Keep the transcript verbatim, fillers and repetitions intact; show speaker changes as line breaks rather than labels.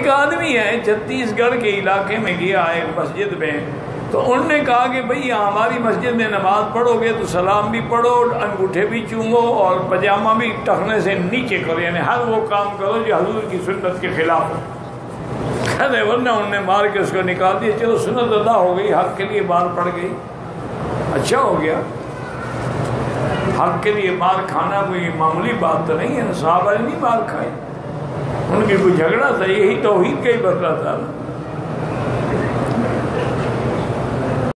एक आदमी है छत्तीसगढ़ के इलाके में गया एक मस्जिद में, तो उन्होंने कहा कि भाई हमारी मस्जिद में नमाज पढ़ोगे तो सलाम भी पढ़ो, अंगूठे भी चूमो और पजामा भी टखने से नीचे करो, यानी हर वो काम करो जो हुजूर की सुन्नत के खिलाफ हो। कहते वरना उन्होंने मार के उसको निकाल दिया। चलो सुन्नत अदा हो गई, हक के लिए मार पड़ गई, अच्छा हो गया। हक के लिए मार खाना कोई मामूली बात तो नहीं है ना, साहबा ने नहीं मार खाई, उनकी कोई झगड़ा था, यही तौहीद का ही बदला था।